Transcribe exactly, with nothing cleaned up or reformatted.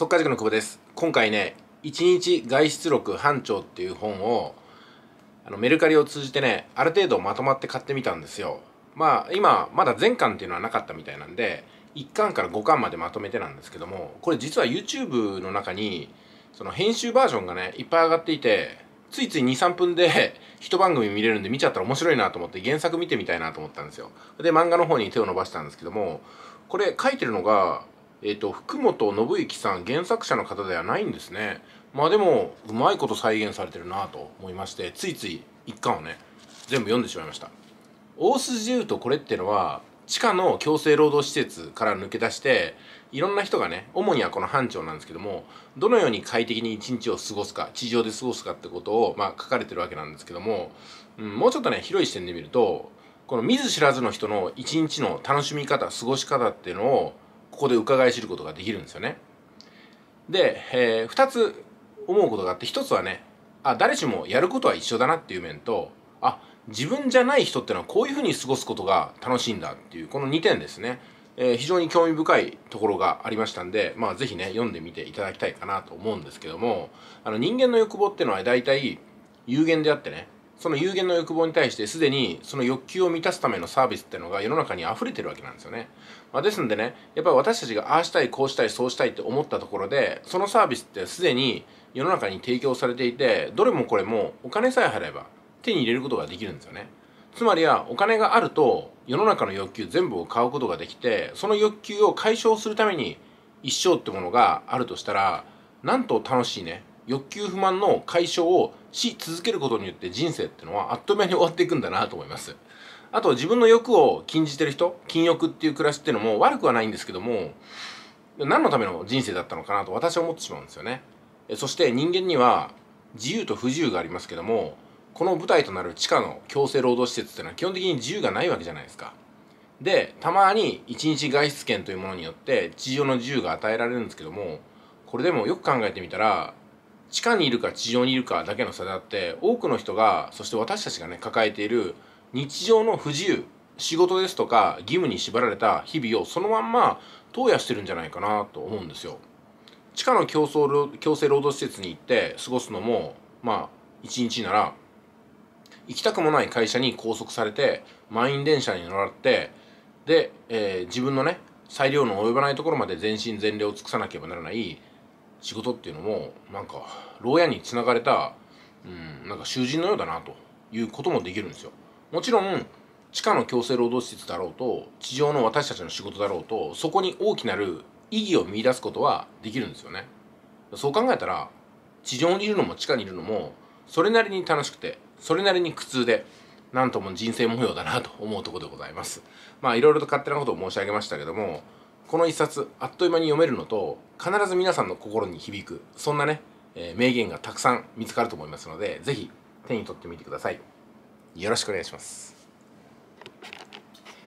速稼塾の久保です。今回ね、一日外出録班長っていう本をあのメルカリを通じてね、ある程度まとまって買ってみたんですよ。まあ今まだ全巻っていうのはなかったみたいなんで、いっかんからごかんまでまとめてなんですけども、これ実は YouTube の中にその編集バージョンがねいっぱい上がっていて、ついついにさんぷんで一番組見れるんで見ちゃったら面白いなと思って原作見てみたいなと思ったんですよ。で漫画の方に手を伸ばしたんですけども、これ書いてるのがえーと福本信之さん、原作者の方ではないんですね。まあでもうまいこと再現されてるなと思いまして、ついついいっかんをね全部読んでしまいました。大筋で言うとこれっていうのは地下の強制労働施設から抜け出して、いろんな人がね、主にはこの班長なんですけども、どのように快適に一日を過ごすか、地上で過ごすかってことを、まあ、書かれてるわけなんですけども、うん、もうちょっとね広い視点で見ると、この見ず知らずの人の一日の楽しみ方、過ごし方っていうのをここで伺い知ることができるんですよね。で、えー、ふたつ思うことがあって、ひとつはね、あ、誰しもやることは一緒だなっていう面と、あ、自分じゃない人ってのはこういうふうに過ごすことが楽しいんだっていう、このにてんですね。えー、非常に興味深いところがありましたんで、まあぜひね読んでみていただきたいかなと思うんですけども、あの人間の欲望っていうのは大体有限であってね、その有限の欲望に対してすでにその欲求を満たすためのサービスっていうのが世の中に溢れてるわけなんですよね。まあ、ですんでね、やっぱり私たちがああしたいこうしたいそうしたいって思ったところで、そのサービスってすでに世の中に提供されていて、どれもこれもお金さえ払えば手に入れることができるんですよね。つまりはお金があると世の中の欲求全部を買うことができて、その欲求を解消するために一生ってものがあるとしたら、なんと楽しいね、欲求不満の解消をし続けることによって人生ってのはあっという間に終わっていくんだなと思います。あと自分の欲を禁じてる人、禁欲っていう暮らしっていうのも悪くはないんですけども、何のための人生だったのかなと私は思ってしまうんですよね。そして人間には自由と不自由がありますけども、この舞台となる地下の強制労働施設っていうのは基本的に自由がないわけじゃないですか。で、たまに一日外出権というものによって地上の自由が与えられるんですけども、これでもよく考えてみたら、地下にいるか地上にいるかだけの差であって、多くの人が、そして私たちがね抱えている日常の不自由、仕事ですとか義務に縛られた日々をそのまんま投与してるんじゃないかなと思うんですよ。地下の強制強制労働施設に行って過ごすのも、まあ一日なら行きたくもない会社に拘束されて満員電車に乗られて、で、えー自分のね裁量の及ばないところまで全身全霊を尽くさなければならない仕事っていうのも、なんか牢屋につながれた、うん、なんか囚人のようだなということもできるんですよ。もちろん地下の強制労働施設だろうと地上の私たちの仕事だろうと、そこに大きなる意義を見出すことはできるんですよね。そう考えたら、地上にいるのも地下にいるのもそれなりに楽しくて、それなりに苦痛で、なんとも人生模様だなと思うところでございます。まあいろいろと勝手なことを申し上げましたけども、この一冊あっという間に読めるのと、必ず皆さんの心に響く、そんなね、えー名言がたくさん見つかると思いますので、ぜひ手に取ってみてください。よろしくお願いします。